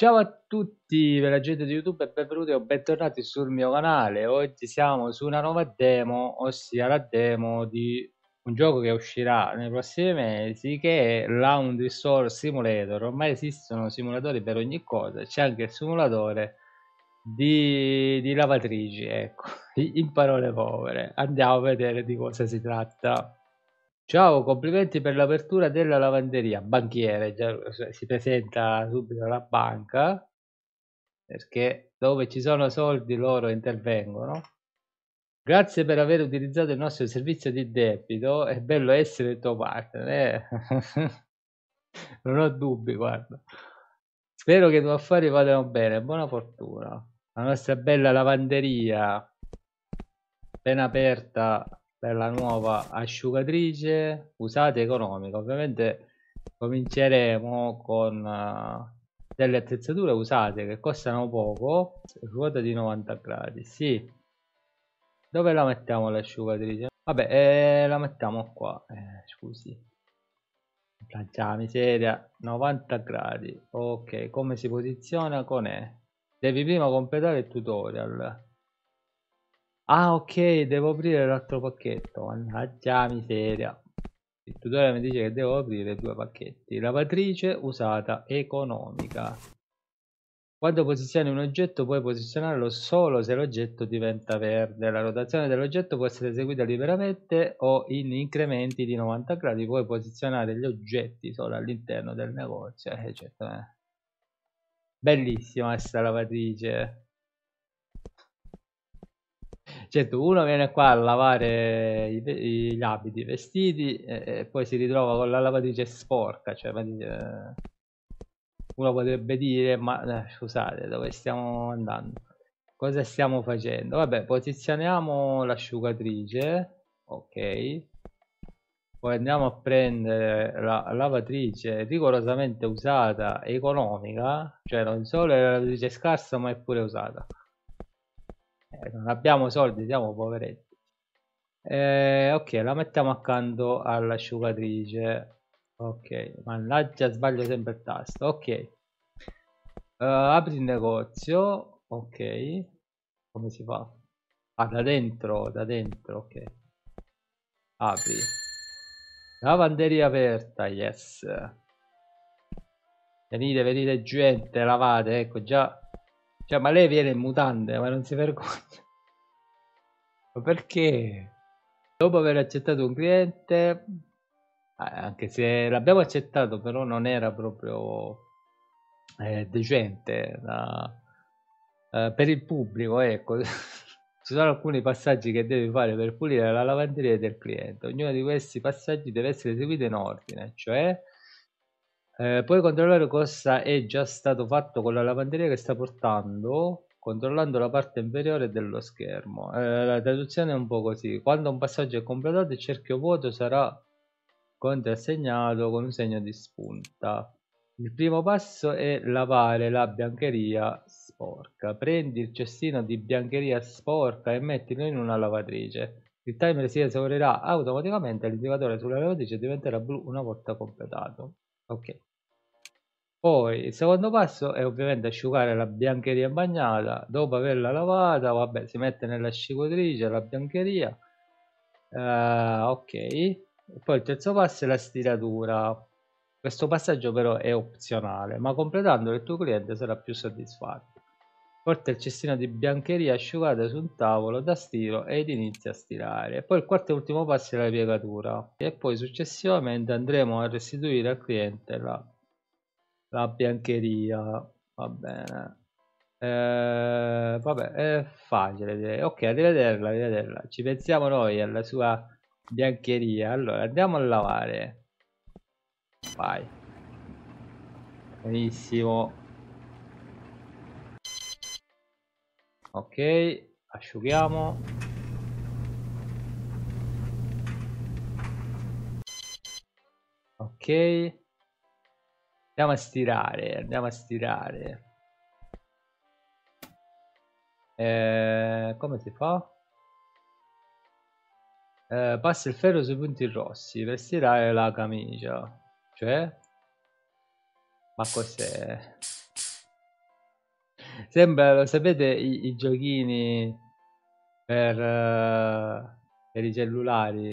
Ciao a tutti, per la gente di YouTube e benvenuti o bentornati sul mio canale. Oggi siamo su una nuova demo, ossia la demo di un gioco che uscirà nei prossimi mesi, che è Laundry Store Simulator. Ormai esistono simulatori per ogni cosa, c'è anche il simulatore di lavatrici, ecco, in parole povere. Andiamo a vedere di cosa si tratta. Ciao, complimenti per l'apertura della lavanderia. Banchiere, già si presenta subito la banca, perché dove ci sono soldi loro intervengono. Grazie per aver utilizzato il nostro servizio di debito, è bello essere il tuo partner, Non ho dubbi, guarda. Spero che i tuoi affari vadano bene, buona fortuna. La nostra bella lavanderia, appena aperta per la nuova asciugatrice usata economica. Ovviamente cominceremo con delle attrezzature usate che costano poco, ruota di 90 gradi. Sì, dove la mettiamo l'asciugatrice? Vabbè, la mettiamo qua. Scusi, la miseria, 90 gradi. Ok, come si posiziona con E? Devi prima completare il tutorial. Ah, ok, devo aprire l'altro pacchetto. Mannaggia miseria. Il tutorial mi dice che devo aprire due pacchetti. Lavatrice usata economica. Quando posizioni un oggetto puoi posizionarlo solo se l'oggetto diventa verde. La rotazione dell'oggetto può essere eseguita liberamente o in incrementi di 90 gradi. Puoi posizionare gli oggetti solo all'interno del negozio. Certo. Bellissima questa lavatrice. Certo, uno viene qua a lavare gli abiti, i vestiti e poi si ritrova con la lavatrice sporca, cioè uno potrebbe dire, ma scusate, dove stiamo andando? Cosa stiamo facendo? Vabbè, posizioniamo l'asciugatrice, ok, poi andiamo a prendere la lavatrice rigorosamente usata, economica, cioè non solo è la lavatrice scarsa ma è pure usata. Non abbiamo soldi, siamo poveretti. Ok, la mettiamo accanto all'asciugatrice. Ok, mannaggia, sbaglio sempre il tasto. Ok, apri il negozio. Ok, come si fa? Ah, da dentro, ok. Apri. Lavanderia aperta, yes. Venite, venite gente, lavate, ecco già. Cioè, ma lei viene in mutande, ma non si vergogna. Ma perché? Dopo aver accettato un cliente, anche se l'abbiamo accettato, però non era proprio decente per il pubblico, ecco. Ci sono alcuni passaggi che devi fare per pulire la lavanderia del cliente. Ognuno di questi passaggi deve essere eseguito in ordine, cioè puoi controllare cosa è già stato fatto con la lavanderia che sta portando, controllando la parte inferiore dello schermo. La traduzione è un po' così: quando un passaggio è completato il cerchio vuoto sarà contrassegnato con un segno di spunta. Il primo passo è lavare la biancheria sporca. Prendi il cestino di biancheria sporca e mettilo in una lavatrice. Il timer si esaurirà automaticamente e l'indicatore sulla lavatrice diventerà blu una volta completato. Ok. Poi il secondo passo è ovviamente asciugare la biancheria bagnata. Dopo averla lavata, vabbè, si mette nell'asciugatrice la biancheria. Ok. E poi il terzo passo è la stiratura. Questo passaggio però è opzionale, ma completandolo il tuo cliente sarà più soddisfatto. Porta il cestino di biancheria asciugata su un tavolo da stiro ed inizia a stirare. E poi il quarto e ultimo passo è la piegatura. E poi successivamente andremo a restituire al cliente la biancheria. Va bene. Vabbè, è facile direi. Ok, arrivederla, arrivederla. Ci pensiamo noi alla sua biancheria. Allora, andiamo a lavare. Vai. Benissimo. Ok, asciughiamo. Ok. Andiamo a stirare, andiamo a stirare. Come si fa? Passa il ferro sui punti rossi per stirare la camicia. Cioè? Ma cos'è? Sembra, lo sapete, i giochini per i cellulari.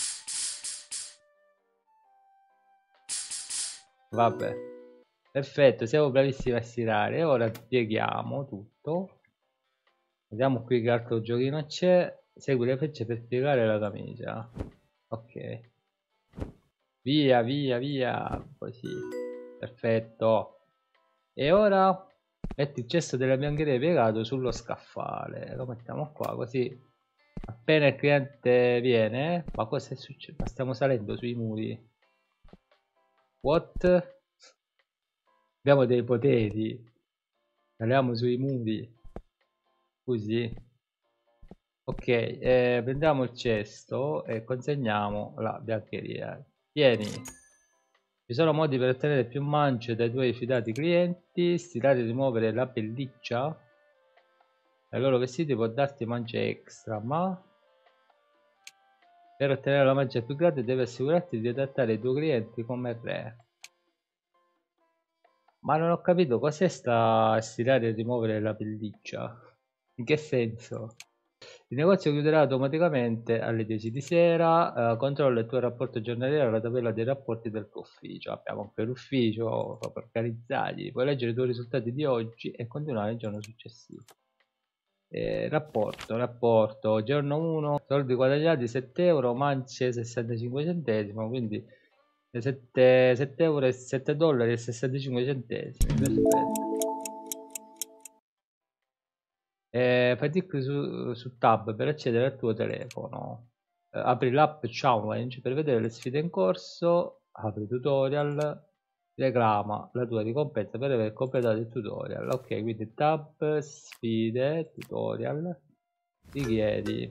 Vabbè, perfetto, siamo bravissimi a stirare. Ora pieghiamo tutto. Vediamo qui che altro giochino c'è. Segui le frecce per piegare la camicia. Ok. Via, via, via. Così. Perfetto. E ora metti il cesto della biancheria piegato sullo scaffale. Lo mettiamo qua, così appena il cliente viene. Ma cosa è successo? Ma stiamo salendo sui muri. What? Abbiamo dei poteri. Saliamo sui muri. Così. Ok, prendiamo il cesto e consegniamo la biancheria. Tieni. Ci sono modi per ottenere più mance dai tuoi fidati clienti. Stirare e rimuovere la pelliccia dai loro vestiti può darti mance extra, ma per ottenere la mancia più grande devi assicurarti di trattare i tuoi clienti come re. Ma non ho capito cos'è sta stirare e rimuovere la pelliccia. In che senso? Il negozio chiuderà automaticamente alle 10 di sera. Controlla il tuo rapporto giornaliero alla tabella dei rapporti del tuo ufficio. Abbiamo anche l'ufficio proprio organizzati. Puoi leggere i tuoi risultati di oggi e continuare il giorno successivo. Rapporto, giorno 1, soldi guadagnati 7 euro, mance 65 centesimi, quindi 7 euro e 7 dollari e 65 centesimi. Perfetto. Fai clic su Tab per accedere al tuo telefono. Apri l'app Challenge per vedere le sfide in corso. Apri tutorial. Reclama la tua ricompensa per aver completato il tutorial. Ok, quindi Tab, sfide, tutorial. Richiedi.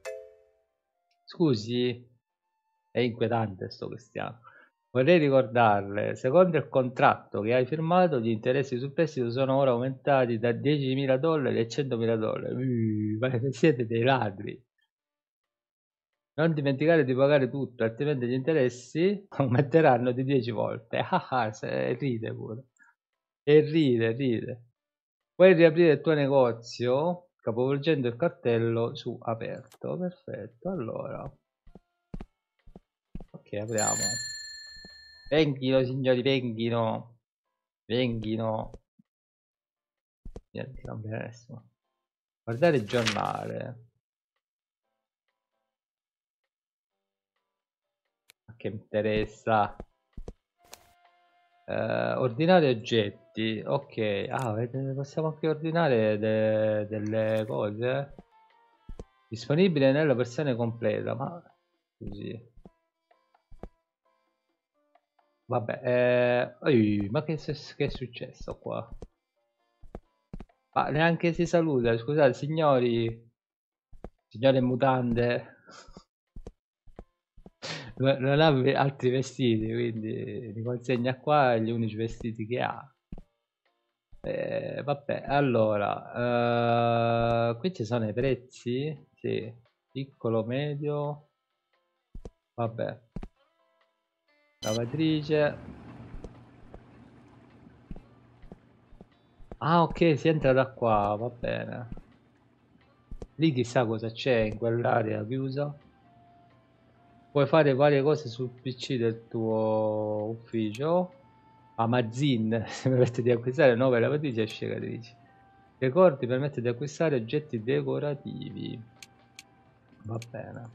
Scusi, è inquietante sto cristiano. Vorrei ricordarle, secondo il contratto che hai firmato, gli interessi sul prestito sono ora aumentati da 10.000 dollari a 100.000 dollari. Ma siete dei ladri. Non dimenticare di pagare tutto, altrimenti gli interessi aumenteranno di 10 volte. Ride pure. E ride. Puoi riaprire il tuo negozio capovolgendo il cartello su aperto. Perfetto, allora. Ok, apriamo. Venghino, signori, venghino. Venghino. Niente, non viene nessuno. Guardare il giornale. Ma che mi interessa? Ordinare oggetti. Ok. Ah, possiamo anche ordinare delle cose. Disponibile nella versione completa. Ma così. Vabbè. Ma che è successo qua? Ma neanche si saluta. Scusate, signori. Signore in mutande. Non ha altri vestiti, quindi li consegna qua gli unici vestiti che ha. Vabbè, allora, qui ci sono i prezzi, sì, piccolo, medio, vabbè, lavatrice. Ah, ok, si entra da qua, va bene. Lì chissà cosa c'è in quell'area chiusa. Puoi fare varie cose sul PC del tuo ufficio. Amazon permette di acquistare nuove lavatrici e asciugatrici. Ricordi permette di acquistare oggetti decorativi. Va bene.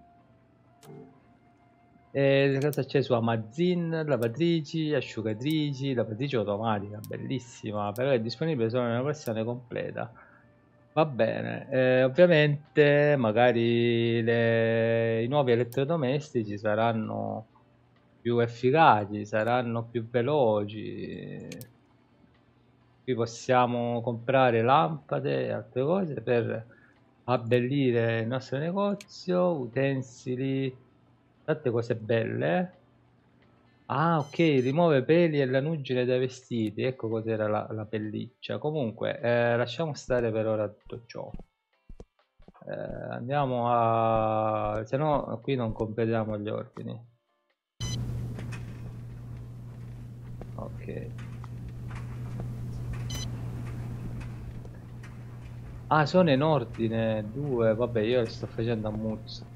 E cosa c'è su Amazon? Lavatrici, asciugatrici, lavatrice automatica, bellissima, però è disponibile solo nella versione completa. Va bene, ovviamente magari i nuovi elettrodomestici saranno più efficaci, saranno più veloci. Qui possiamo comprare lampade e altre cose per abbellire il nostro negozio, utensili, tante cose belle. Ah, ok, rimuove peli e lanugine dai vestiti. Ecco cos'era la pelliccia. Comunque, lasciamo stare per ora tutto ciò. Andiamo a... se no qui non completiamo gli ordini. Ok. Ah, sono in ordine, due, vabbè, io le sto facendo a muzzo.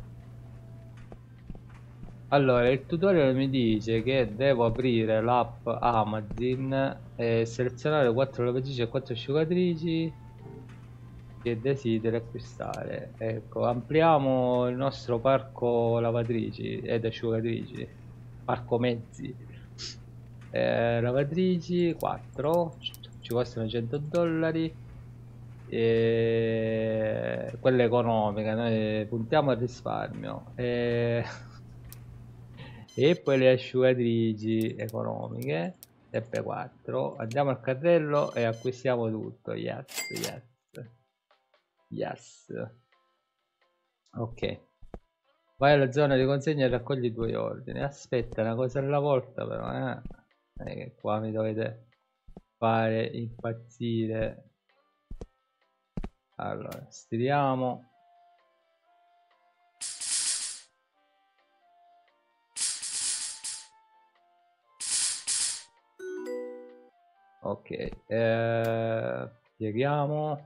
Allora, il tutorial mi dice che devo aprire l'app Amazon e selezionare 4 lavatrici e 4 asciugatrici che desidero acquistare. Ecco, ampliamo il nostro parco lavatrici ed asciugatrici, parco mezzi. Lavatrici 4, ci costano $100. Quella economica, noi puntiamo al risparmio. E poi le asciugatrici economiche, sempre 4. Andiamo al carrello e acquistiamo tutto. Yes, yes. Yes. Ok. Vai alla zona di consegna e raccogli i tuoi ordini. Aspetta una cosa alla volta però, eh. Non è che qua mi dovete fare impazzire. Allora, stiriamo. Ok, pieghiamo.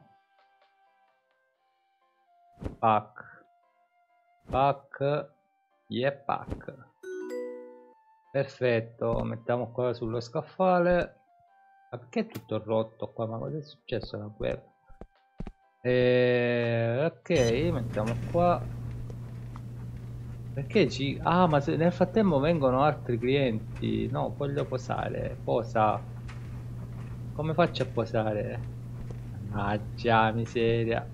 Pack. Pack. Yeah, pack. Perfetto, mettiamo qua sullo scaffale. Ma perché è tutto rotto qua? Ma cosa è successo alla guerra? Ok, mettiamo qua. Perché ci... Ah, ma nel frattempo vengono altri clienti. No, voglio posare. Posa. Come faccio a posare? Mannaggia, miseria.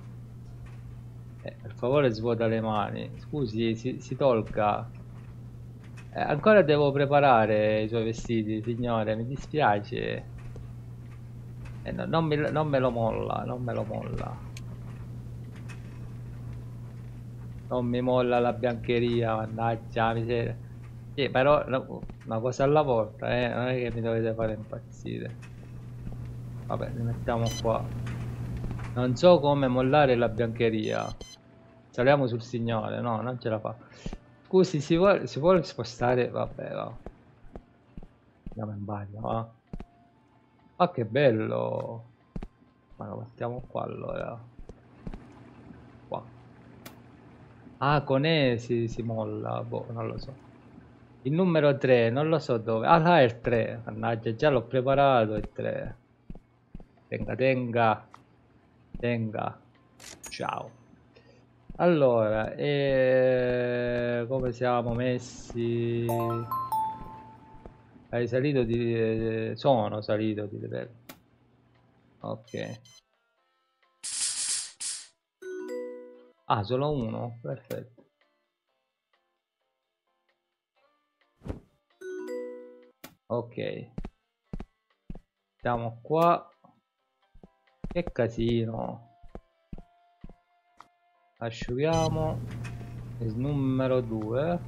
Per favore svuota le mani. Scusi, si tolga. Ancora devo preparare i suoi vestiti, signore, mi dispiace. No, non me lo molla, non me lo molla. Non mi molla la biancheria, mannaggia miseria. Sì, però una cosa alla volta, non è che mi dovete fare impazzire. Vabbè, li mettiamo qua. Non so come mollare la biancheria. Saliamo sul signore, no, non ce la fa. Scusi, si vuole spostare? Vabbè, va. Andiamo in bagno, va. Ah, che bello. Ma lo mettiamo qua allora. Qua. Ah, con E si molla. Boh, non lo so. Il numero 3, non lo so dove. Ah, là è il 3. Mannaggia, già l'ho preparato il 3. Tenga, tenga. Tenga. Ciao. Allora, come siamo messi? Hai salito di... sono salito di livello. Ok. Ah, solo uno? Perfetto. Ok. Siamo qua. Che casino. Asciughiamo. Numero 2.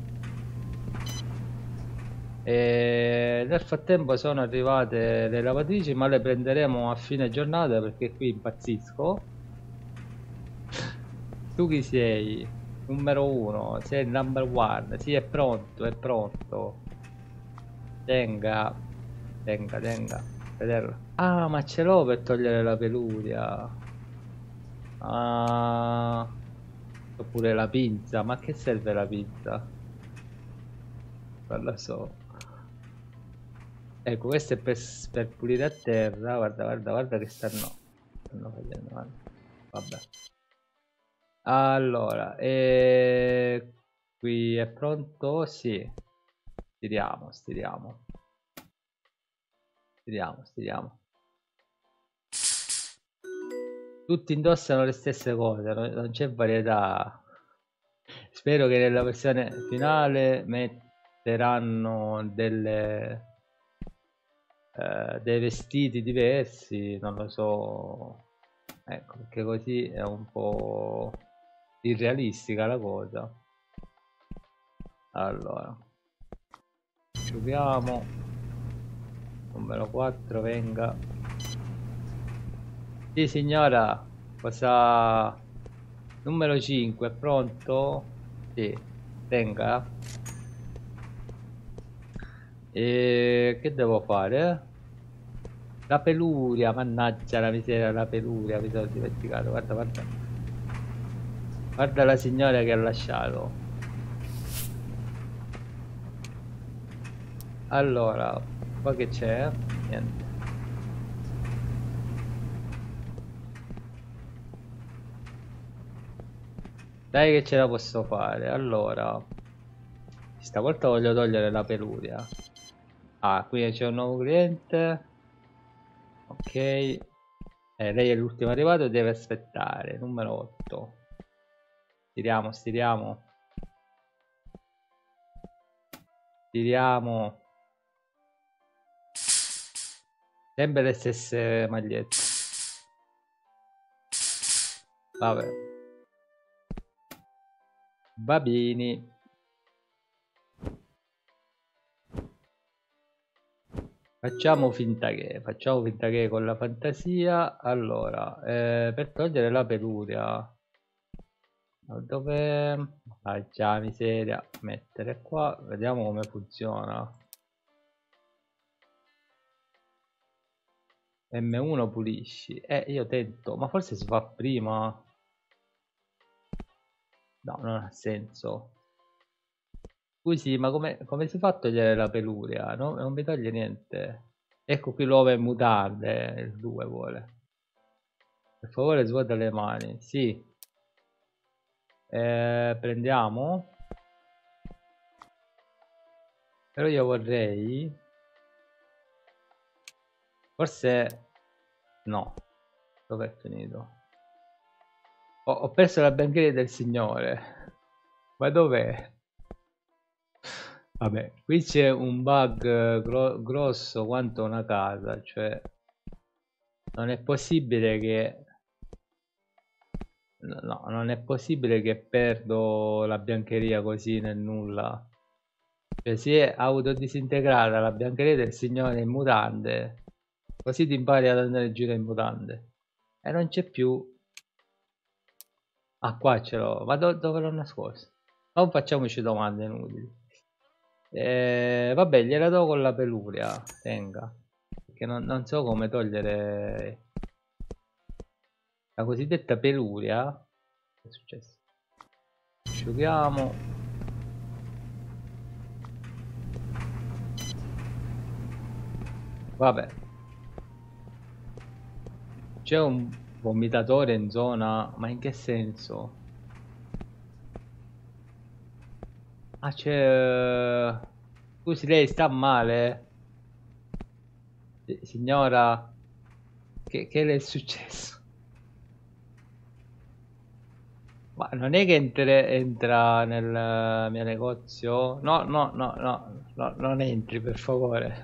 E nel frattempo sono arrivate le lavatrici, ma le prenderemo a fine giornata perché qui impazzisco. Tu chi sei? Numero 1, sei il number 1. Sì, è pronto, è pronto. Tenga, tenga, tenga. Vederlo. Ah, ma ce l'ho per togliere la peluria. Ah, oppure la pinza. Ma che serve la pinza? Non lo so. Ecco, questo è per pulire a terra. Guarda, guarda, guarda che stanno facendo. Vabbè. Allora, qui è pronto? Sì. Stiriamo, stiriamo. Stiriamo, stiriamo. Tutti indossano le stesse cose, non c'è varietà. Spero che nella versione finale metteranno dei vestiti diversi, non lo so. Ecco, perché così è un po' irrealistica la cosa. Allora, asciughiamo. Numero 4, venga. Sì, signora, cosa... Numero 5, è pronto? Sì, venga. E che devo fare? La peluria, mannaggia la miseria, la peluria, mi sono dimenticato, guarda, guarda. Guarda la signora che ha lasciato. Allora, qua che c'è? Niente. Dai che ce la posso fare. Allora, stavolta voglio togliere la peluria. Ah, qui c'è un nuovo cliente. Ok. Lei è l'ultimo arrivato e deve aspettare. Numero 8. Stiriamo, stiriamo. Stiriamo. Sempre le stesse magliette. Vabbè. Babini. Facciamo finta che con la fantasia. Allora, per togliere la peluria. Dove... Ah già, miseria. Mettere qua. Vediamo come funziona. M1 pulisci. Io tento. Ma forse si fa prima. No, non ha senso. Scusi, ma come si fa a togliere la peluria? No? Non mi toglie niente. Ecco qui l'uovo in mutande. Il 2 vuole. Per favore svuota le mani. Sì. Prendiamo. Però io vorrei... Forse... No. Dov'è finito? Ho perso la bandiera del signore. Ma dov'è? Vabbè, qui c'è un bug grosso quanto una casa. Cioè... Non è possibile che... No, non è possibile che perdo la biancheria così nel nulla. Cioè si è autodisintegrata la biancheria del signore in mutande. Così ti impari ad andare in giro in mutande. E non c'è più. Ah, qua ce l'ho. Ma dove l'ho nascosto? Non facciamoci domande inutili. Vabbè, gliela do con la peluria. Tenga. Perché non so come togliere la cosiddetta peluria. Che è successo? Asciughiamo. Vabbè. C'è un vomitatore in zona, ma in che senso? Ah, c'è... Scusi, lei sta male? Signora, che le è successo? Ma non è che entra nel mio negozio? No, no, no, no, no, non entri per favore.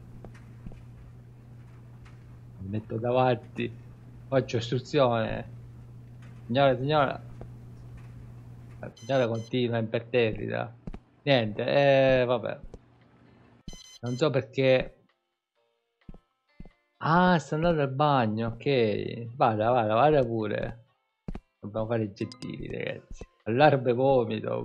Mi metto davanti, faccio istruzione. Signora, signora, la signora continua imperterrita. Niente, vabbè. Non so perché... Ah, sta andando al bagno, ok. Vada, vada, vada pure. Dobbiamo fare i gentili, ragazzi. Allarme vomito.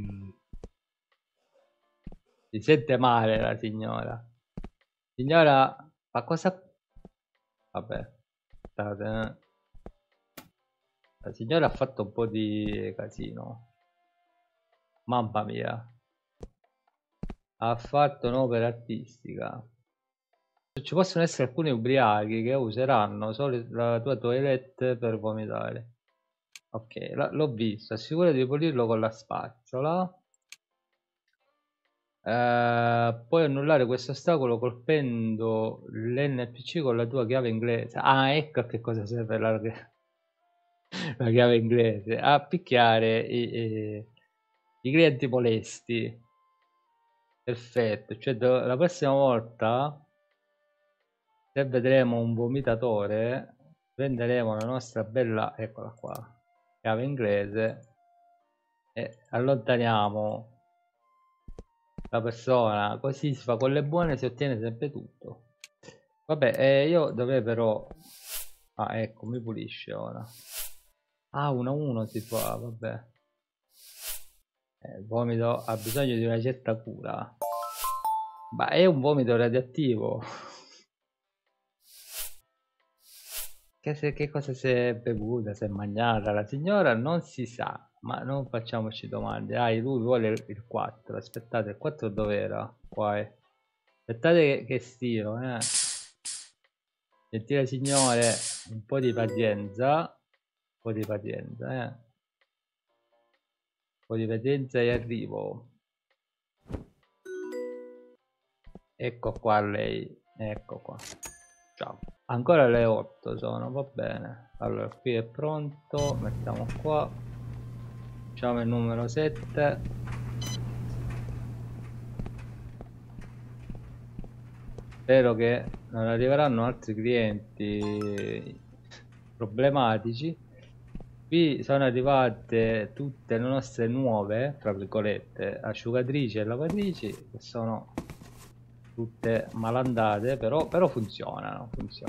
Si sente male la signora. Signora, ma cosa... Vabbè. State, eh. La signora ha fatto un po' di casino. Mamma mia. Ha fatto un'opera artistica. Ci possono essere alcuni ubriachi che useranno solo la tua toilette per vomitare. Ok, l'ho visto. Assicurati di pulirlo con la spazzola. Puoi annullare questo ostacolo colpendo l'NPC con la tua chiave inglese. Ah, ecco a che cosa serve la chiave inglese. A picchiare i clienti molesti. Perfetto. Cioè, la prossima volta, se vedremo un vomitatore, prenderemo la nostra bella, eccola qua, chiave inglese e allontaniamo la persona, così si fa con le buone, si ottiene sempre tutto. Vabbè, io dovrei però... Ah, ecco, mi pulisce ora. Ah, 1-1 si fa, vabbè. Il vomito ha bisogno di una certa cura. Ma è un vomito radioattivo. che cosa si è bevuta, si è mangiata la signora, non si sa, ma non facciamoci domande. Ah, lui vuole il 4, aspettate, il 4 dov'era? Qua è. Aspettate che stiro, Gentile signore, un po' di pazienza, un po' di pazienza, Un po' di pazienza e arrivo. Ecco qua lei, ecco qua. Ciao. Ancora le 8 sono, va bene. Allora, qui è pronto, mettiamo qua. Facciamo il numero 7. Spero che non arriveranno altri clienti problematici. Qui sono arrivate tutte le nostre nuove, tra virgolette, asciugatrici e lavatrici, che sono tutte malandate, però funzionano.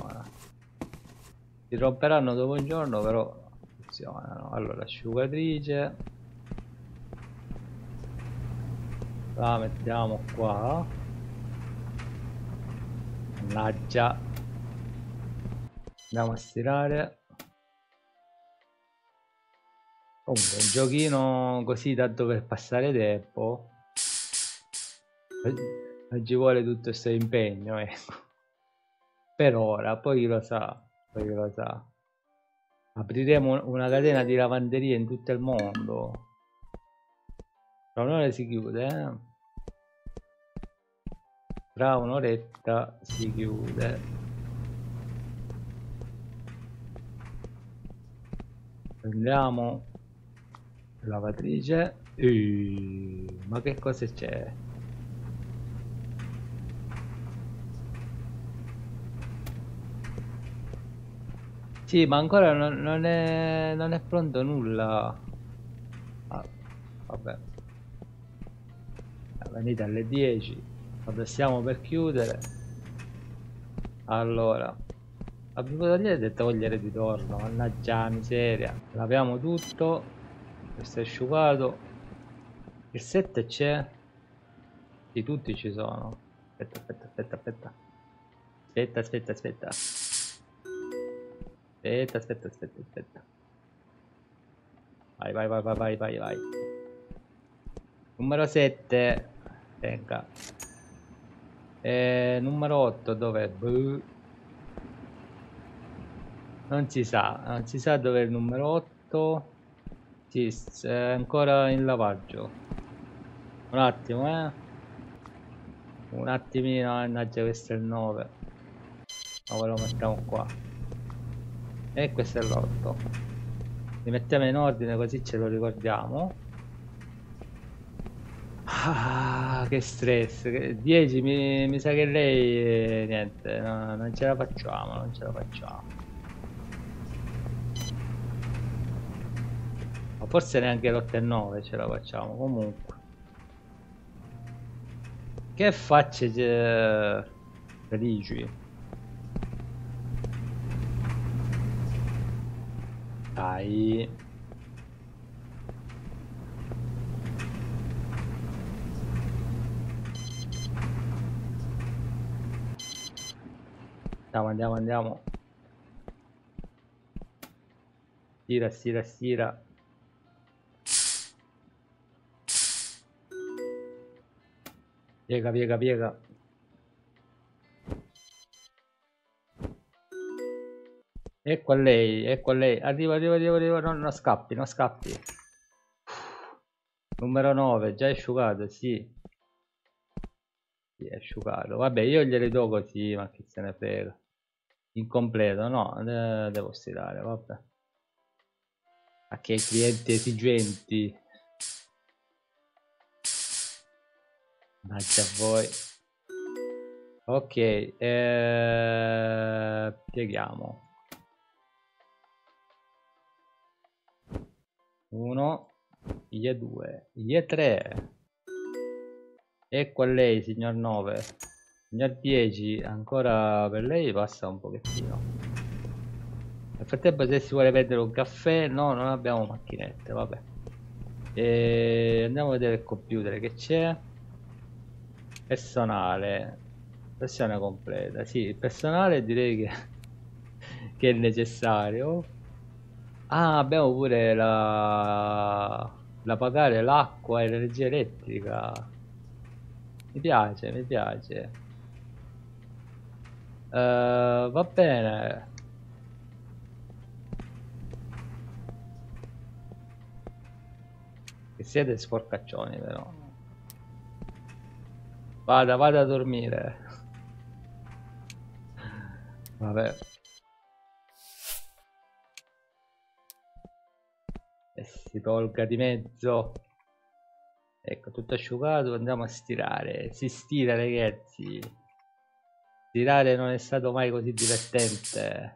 Si romperanno dopo un giorno, però funzionano. Allora, asciugatrice, la mettiamo qua. Mannaggia, andiamo a stirare. Comunque un giochino così tanto per passare tempo, non ci vuole tutto questo impegno, ecco. Per ora, poi chi lo sa, apriremo una catena di lavanderie in tutto il mondo. Tra un'ora si chiude, Tra un'oretta si chiude. Prendiamo lavatrice. Ma che cosa c'è? Sì, ma ancora non è pronto nulla. Ah, vabbè. Venite alle 10, quando stiamo per chiudere. Allora, avevo da togliere di torno, mannaggia miseria. Laviamo tutto. Questo è asciugato. Il 7 c'è? Sì, tutti ci sono. Aspetta. Aspetta. Vai. Numero 7. Venga. Numero 8 dov'è? Non si sa dov'è il numero 8. Sì, è ancora in lavaggio. Un attimo, un attimino, mannaggia, questo è il 9. Ora lo mettiamo qua. E questo è l'8. Li mettiamo in ordine così ce lo ricordiamo. Ah, che stress. 10 mi sa che lei niente, no, non ce la facciamo. Ma forse neanche l'8 e 9 ce la facciamo. Comunque, che facce felici. Dai. Andiamo. Stira. Piega. Ecco a lei. Arriva. Non scappi. Numero 9, già asciugato, sì. Sì, è asciugato. Vabbè, io gliele do così, ma chi se ne frega. Incompleto, no, devo stirare, vabbè. A che clienti esigenti. Mannaggia a voi. Ok, pieghiamo. 1, gli 2, gli 3. Ecco a lei, signor 9. Signor 10, ancora per lei passa un pochettino. Nel frattempo, se si vuole prendere un caffè, no, non abbiamo macchinette, vabbè. Andiamo a vedere il computer che c'è. Personale, versione completa. Sì, il personale direi che che è necessario. Ah, abbiamo pure da pagare l'acqua e l'energia elettrica. Mi piace, mi piace. Va bene. Che siete sporcaccioni però. Vada a dormire. Vabbè. E si tolga di mezzo. Ecco, tutto asciugato, andiamo a stirare. Si stira, ragazzi. Stirare non è stato mai così divertente.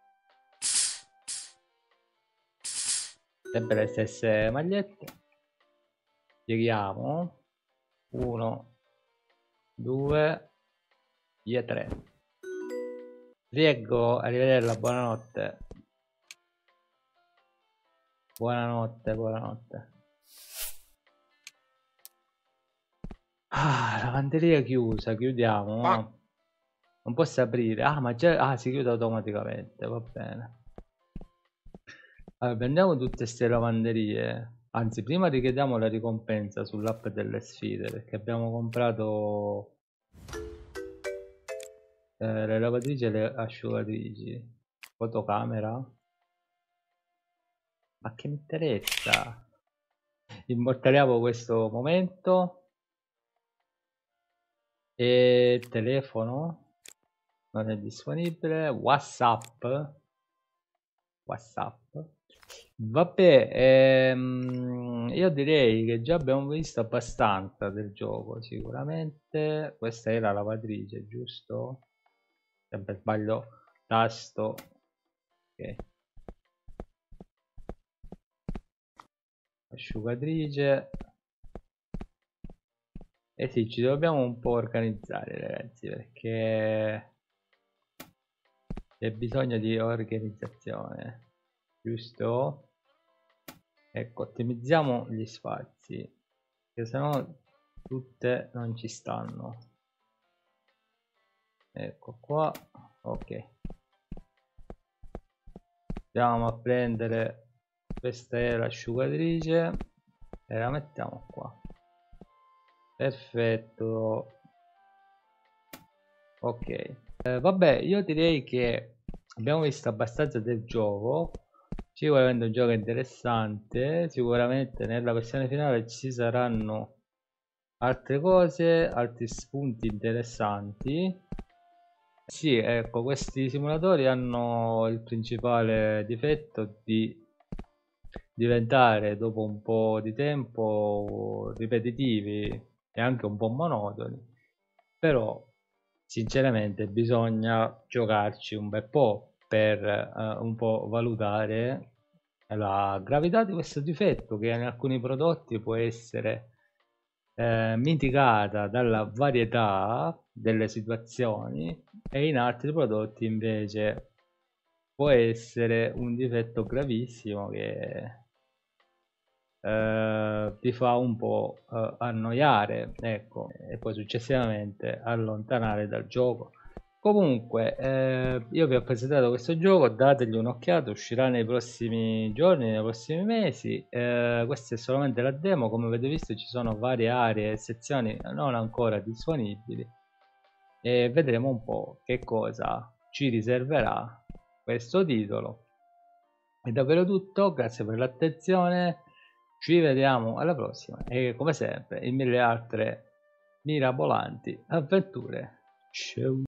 Sempre le stesse magliette. Pieghiamo. 1, 2 e 3. Rieggo, arrivederla, buonanotte. Buonanotte, buonanotte. Ah, lavanderia chiusa, chiudiamo. No? Non posso aprire. Ah, ma già... Ah, si chiude automaticamente, va bene. Allora, prendiamo tutte queste lavanderie. Anzi, prima richiediamo la ricompensa sull'app delle sfide, perché abbiamo comprato le lavatrici e le asciugatrici. Fotocamera. Ma che mi interessa? Immortaliamo questo momento. E telefono non è disponibile. WhatsApp. Vabbè, io direi che già abbiamo visto abbastanza del gioco. Sicuramente questa era la lavatrice, giusto? Sempre sbaglio tasto. Ok. Asciugatrice. Eh sì, ci dobbiamo un po' organizzare, ragazzi, perché c'è bisogno di organizzazione, giusto? Ecco, ottimizziamo gli spazi, che sennò tutte non ci stanno. Ecco qua, ok. Andiamo a prendere, questa è l'asciugatrice e la mettiamo qua. Perfetto. Ok. Vabbè, io direi che abbiamo visto abbastanza del gioco. Sicuramente un gioco interessante. Sicuramente nella versione finale ci saranno altre cose, altri spunti interessanti. Sì, ecco, questi simulatori hanno il principale difetto di diventare dopo un po' di tempo ripetitivi e anche un po' monotoni, però sinceramente bisogna giocarci un bel po' per un po' valutare la gravità di questo difetto, che in alcuni prodotti può essere mitigata dalla varietà delle situazioni e in altri prodotti invece può essere un difetto gravissimo che ti fa un po' annoiare, ecco, e poi successivamente allontanare dal gioco. Comunque io vi ho presentato questo gioco, dategli un'occhiata, uscirà nei prossimi giorni, nei prossimi mesi. Questa è solamente la demo, come avete visto ci sono varie aree e sezioni non ancora disponibili e vedremo un po' che cosa ci riserverà questo titolo. È davvero tutto, grazie per l'attenzione, ci vediamo alla prossima e come sempre in mille altre mirabolanti avventure. Ciao.